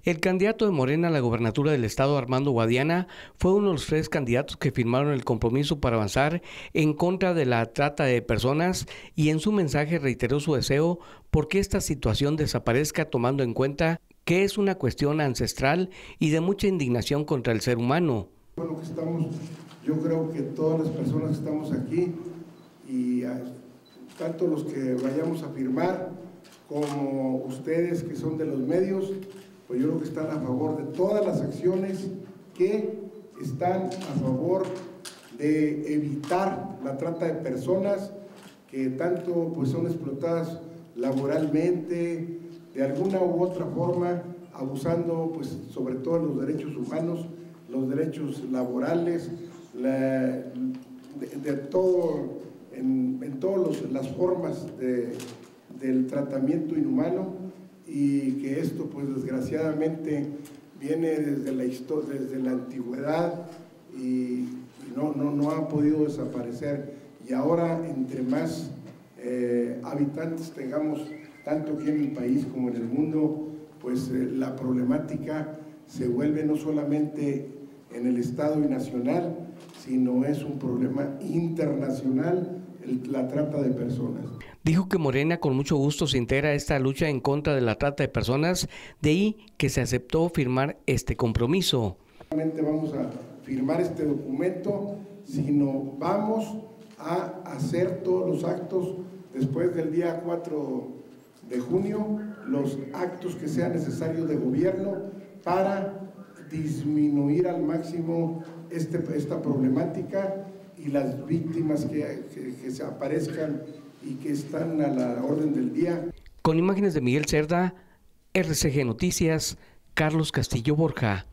El candidato de Morena a la gobernatura del estado, Armando Guadiana, fue uno de los 3 candidatos que firmaron el compromiso para avanzar en contra de la trata de personas y en su mensaje reiteró su deseo porque esta situación desaparezca, tomando en cuenta que es una cuestión ancestral y de mucha indignación contra el ser humano. Bueno, yo creo que todas las personas que estamos aquí y tanto los que vayamos a firmar como ustedes que son de los medios, pues yo creo que están a favor de todas las acciones que están a favor de evitar la trata de personas que tanto pues son explotadas laboralmente, de alguna u otra forma, abusando pues sobre todo de los derechos humanos, los derechos laborales, de todo, en todas las formas del tratamiento inhumano, y que esto pues desgraciadamente viene desde la antigüedad y no ha podido desaparecer, y ahora entre más habitantes tengamos tanto aquí en el país como en el mundo, pues la problemática se vuelve no solamente en el estado y nacional, sino es un problema internacional, la trata de personas. Dijo que Morena con mucho gusto se integra a esta lucha en contra de la trata de personas, de ahí que se aceptó firmar este compromiso. No solamente vamos a firmar este documento, sino vamos a hacer todos los actos después del día 4 de junio, los actos que sean necesarios de gobierno para disminuir al máximo esta problemática y las víctimas que se aparezcan y que están a la orden del día. Con imágenes de Miguel Cerda, RCG Noticias, Carlos Castillo Borja.